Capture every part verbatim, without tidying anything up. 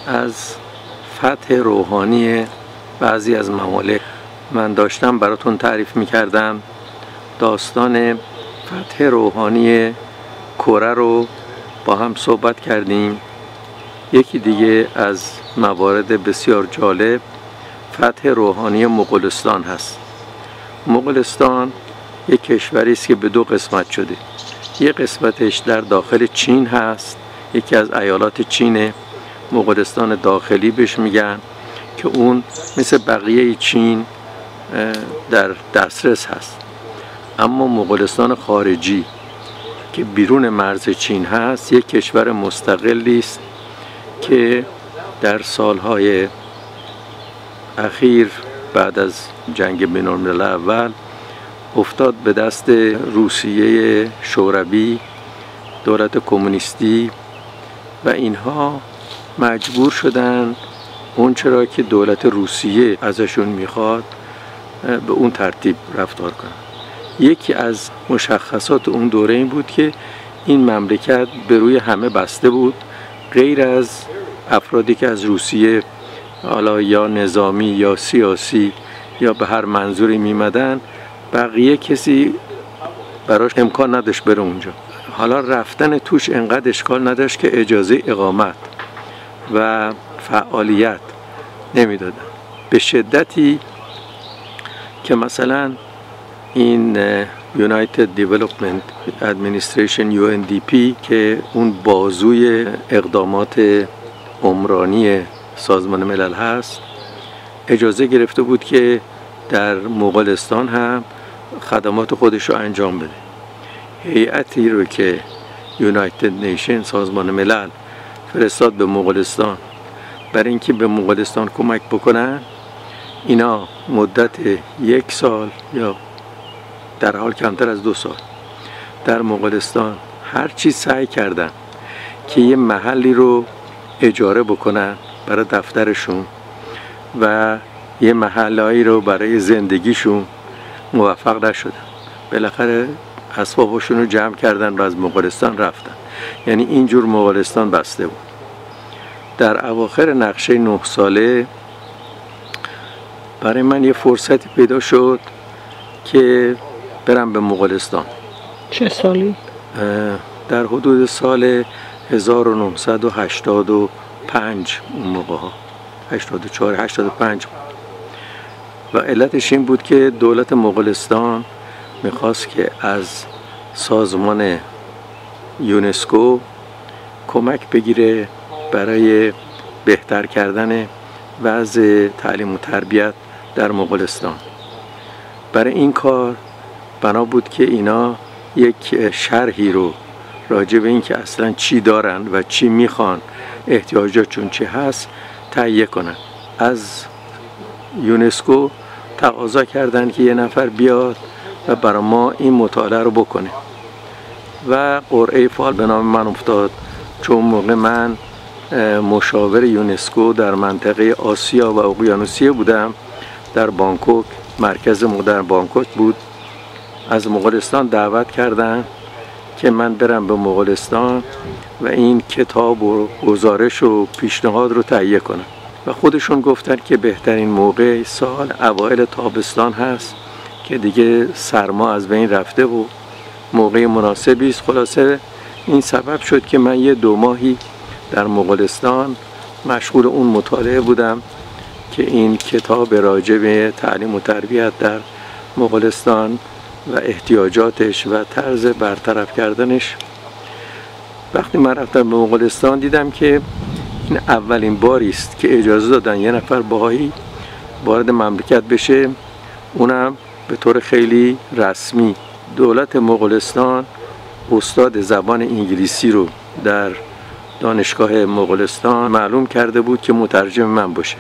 از فتح روحانی بعضی از ممالک من داشتم براتون تعریف میکردم. داستان فتح روحانی کره رو با هم صحبت کردیم. یکی دیگه از موارد بسیار جالب فتح روحانی مغولستان هست. مغولستان یک کشوری است که به دو قسمت شده. یک قسمتش در داخل چین هست، یکی از ایالات چینه، مغولستان داخلی بهش میگن، که اون مثل بقیه چین در دسترس هست. اما مغولستان خارجی که بیرون مرز چین هست یک کشور مستقلی است که در سالهای اخیر بعد از جنگ بین الملل اول افتاد به دست روسیه شوروی، دولت کمونیستی، و اینها مجبور شدن اون چرا که دولت روسیه ازشون میخواد به اون ترتیب رفتار کنن. یکی از مشخصات اون دوره این بود که این مملکت به روی همه بسته بود، غیر از افرادی که از روسیه حالا یا نظامی یا سیاسی یا به هر منظوری میمدن، بقیه کسی براش امکان نداشت بره اونجا. حالا رفتن توش انقدر اشکال نداشت که اجازه اقامت و فعالیت نمیدادن به شدتی که مثلا این United Development Administration یو ان دی پی که اون بازوی اقدامات عمرانی سازمان ملل هست اجازه گرفته بود که در مغولستان هم خدمات خودش رو انجام بده. هیئتی رو که یونایتد نیشن سازمان ملل فرستاد به مغولستان برای اینکه به مغولستان کمک بکنن، اینا مدت یک سال یا در حال کمتر از دو سال در مغولستان هر چی سعی کردن که یه محلی رو اجاره بکنن برای دفترشون و یه محلهایی رو برای زندگیشون، موفق نشدن. بالاخره اسبابشون رو جمع کردن و از مغولستان رفتن. یعنی اینجور مغولستان بسته بود. در اواخر نقشه نه ساله برای من یه فرصتی پیدا شد که برم به مغولستان. چه سالی؟ در حدود سال هزار و نهصد و هشتاد و پنج، اون موقع ها هشتاد و چهار هشتاد و پنج، و علتش این بود که دولت مغولستان میخواست که از سازمان یونسکو کمک بگیره برای بهتر کردن وضع تعلیم و تربیت در مغولستان. برای این کار بنا بود که اینا یک شرحی رو راجع به این که اصلا چی دارن و چی میخوان، احتیاجاتشون چی هست، تهیه کنن. از یونسکو تقاضا کردن که یه نفر بیاد و برای ما این مطالعه رو بکنه و قرعه فال به نام من افتاد، چون موقع من مشاور یونسکو در منطقه آسیا و اقیانوسیه بودم. در بانکوک، مرکز مدرن بانکوک بود. از مغولستان دعوت کردن که من برم به مغولستان و این کتاب و گزارش و پیشنهاد رو تهیه کنم، و خودشون گفتن که بهترین موقع سال اوایل تابستان هست که دیگه سرما از بین رفته و موقع مناسبی است. خلاصه این سبب شد که من یه دو ماهی در مغولستان مشغول اون مطالعه بودم که این کتاب راجع به تعلیم و تربیت در مغولستان و احتیاجاتش و طرز برطرف کردنش. وقتی من رفتم به مغولستان دیدم که این اولین باری است که اجازه دادن یه نفر بهایی وارد مملکت بشه، اونم به طور خیلی رسمی. دولت مغولستان استاد زبان انگلیسی رو در دانشگاه مغولستان معلوم کرده بود که مترجم من باشه،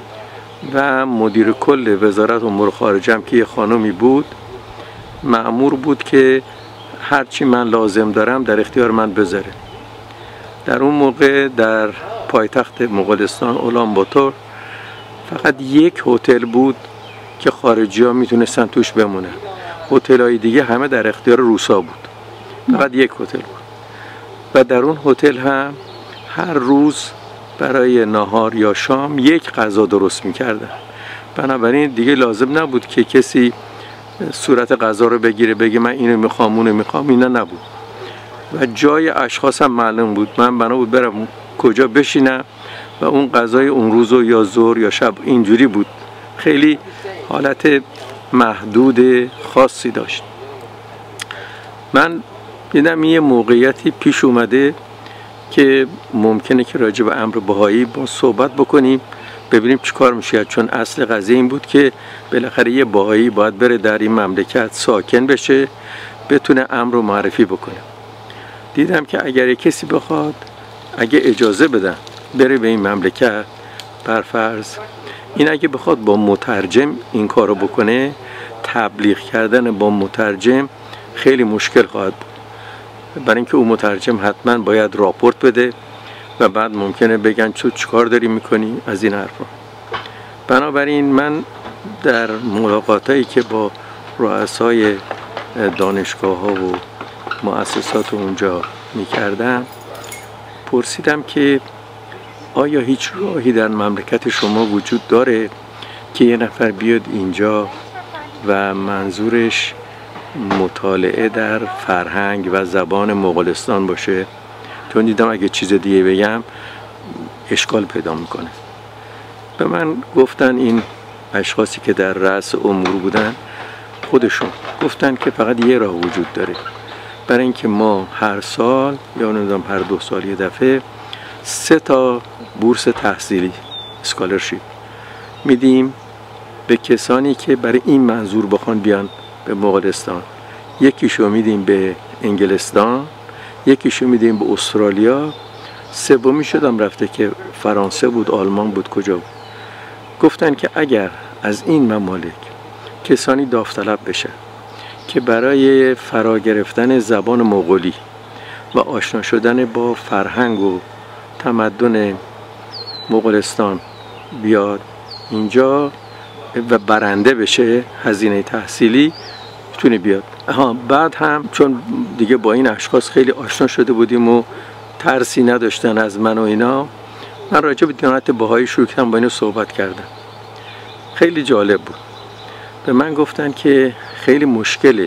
و مدیر کل وزارت امور خارجه هم که یه خانمی بود مأمور بود که هرچی من لازم دارم در اختیار من بذاره. در اون موقع در پایتخت مغولستان اولانباتور فقط یک هتل بود که خارجی ها میتونستن توش بمونن. هتل های دیگه همه در اختیار روسا بود، فقط یک هتل بود. و در اون هتل هم هر روز برای نهار یا شام یک غذا درست میکردن. بنابراین دیگه لازم نبود که کسی صورت غذا رو بگیره بگه من اینو میخوام اونو میخوام، اینا نبود. و جای اشخاص هم معلوم بود، من بنا بود برم کجا بشینم و اون غذای اون روز یا ظهر یا شب اینجوری بود. خیلی حالت محدود خاصی داشت. من دیدم یه موقعیتی پیش اومده که ممکنه که راجع به امر بهایی با صحبت بکنیم، ببینیم چی کار میشه، چون اصل قضیه این بود که بالاخره یه بهایی باید بره در این مملکت ساکن بشه، بتونه امر رو معرفی بکنه. دیدم که اگر کسی بخواد، اگه اجازه بدن بره به این مملکت، برفرض این اگه بخواد با مترجم این کارو بکنه، تبلیغ کردن با مترجم خیلی مشکل خواهد بود، برای اینکه اون مترجم حتما باید راپورت بده و بعد ممکنه بگن تو چیکار داری میکنی از این حرفا. بنابراین من در ملاقاتایی که با رؤسای دانشگاه ها و مؤسسات اونجا میکردم، پرسیدم که آیا هیچ راهی در مملکت شما وجود داره که یه نفر بیاد اینجا و منظورش مطالعه در فرهنگ و زبان مغولستان باشه؟ چون دیدم اگه چیز دیگه بگم اشکال پیدا میکنه. به من گفتن این اشخاصی که در رأس امور بودن خودشون گفتن که فقط یه راه وجود داره، برای اینکه ما هر سال یا نمیدونم هر دو سال یه دفعه سه تا بورس تحصیلی اسکالرشیپ میدیم به کسانی که برای این منظور بخوان بیان به مغولستان. یکیشو میدیم به انگلستان، یکیشو میدیم به استرالیا، سومی شدم رفته که فرانسه بود، آلمان بود، کجا بود. گفتن که اگر از این ممالک کسانی داوطلب بشه که برای فرا گرفتن زبان مغولی و آشنا شدن با فرهنگ و تمدن مغولستان بیاد اینجا و برنده بشه هزینه تحصیلی، میتونه بیاد. ها بعد هم چون دیگه با این اشخاص خیلی آشنا شده بودیم و ترسی نداشتن از من و اینا، من راجع به دیانت بهایی شروع کردم با اینو صحبت کردم. خیلی جالب بود. به من گفتن که خیلی مشکله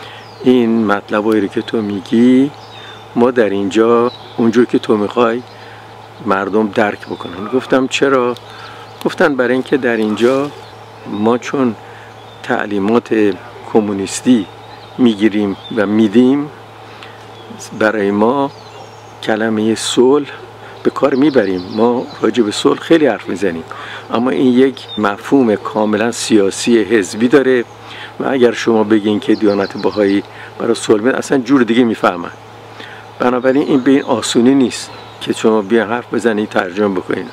این مطلبایی رو که تو میگی ما در اینجا اونجور که تو میخوای مردم درک بکنن. گفتم چرا؟ گفتن برای اینکه در اینجا ما چون تعلیمات کمونیستی میگیریم و میدیم، برای ما کلمه صلح به کار میبریم، ما راجع به صلح خیلی حرف میزنیم، اما این یک مفهوم کاملا سیاسی حزبی داره و اگر شما بگین که دیانت بهایی برای صلح میاد، اصلا جور دیگه میفهمن. بنابراین این به این آسونی نیست که شما بیان حرف بزنید ترجمه بکنید.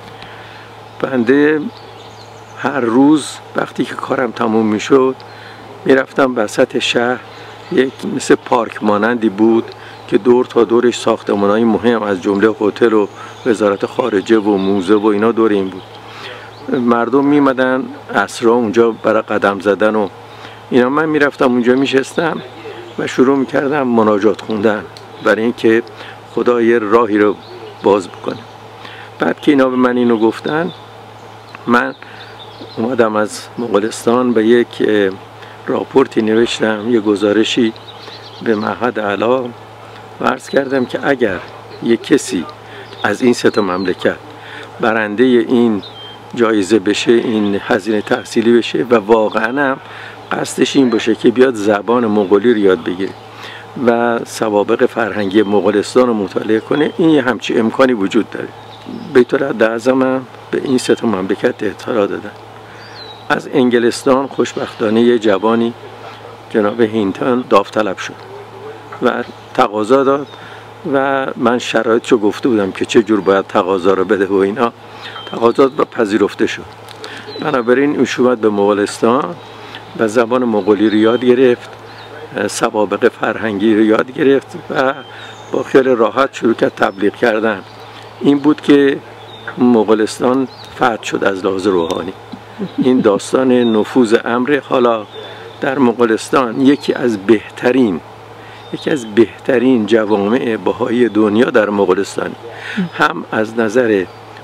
بنده هر روز وقتی که کارم تموم میشد میرفتم وسط شهر، یک مثل پارک مانندی بود که دور تا دورش ساختمان‌های مهم از جمله هتل و وزارت خارجه و موزه و اینا دور این بود. مردم میمدن عصرها اونجا برای قدم زدن و اینا. من میرفتم اونجا میشستم و شروع میکردم مناجات خوندن برای اینکه خدا یه راهی رو باز بکنه. بعد که اینا به من اینو گفتن، من اومدم از مغولستان به یک راپورتی نوشتم، یه گزارشی به معهد اعلی و عرض کردم که اگر یک کسی از این سه تا مملکت برنده این جایزه بشه، این هزینه تحصیلی بشه و واقعا هم قصدش این باشه که بیاد زبان مغولی رو یاد بگیره و سوابق فرهنگی مغولستان رو مطالعه کنه، این همچی امکانی وجود داره. بیت العظم هم به این سه تا مملکت اطلاع دادن. از انگلستان خوشبختانه یه جوانی جناب هینتون داوطلب شد و تقاضا داد و من شرایطشو گفته بودم که چه جور باید تقاضا رو بده و اینا. تقاضا و پذیرفته شد. بنابراین اون اومد به مغولستان و زبان مغولی رو یاد گرفت، سوابق فرهنگی رو یاد گرفت و با خیال راحت شروع کرد تبلیغ کردن. این بود که مغولستان فتح شد از لحاظ روحانی. این داستان نفوذ امر. حالا در مغولستان یکی از بهترین یکی از بهترین جوامع بهایی دنیا در مغولستان، هم از نظر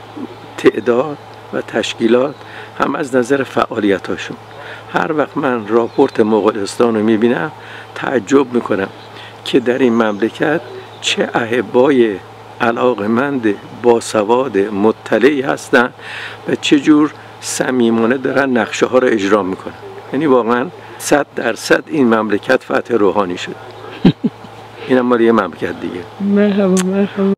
تعداد و تشکیلات، هم از نظر فعالیتاشون. هر وقت من راپورت مغولستان رو میبینم تعجب میکنم که در این مملکت چه احبای علاقمند، باسواد، مطلعی هستن و چه جور صمیمانه دارن نقشه ها رو اجرا میکنن. یعنی واقعا صد درصد این مملکت فتح روحانی شد. اینم مال یه مملکت دیگه. مرحبا مرحبا.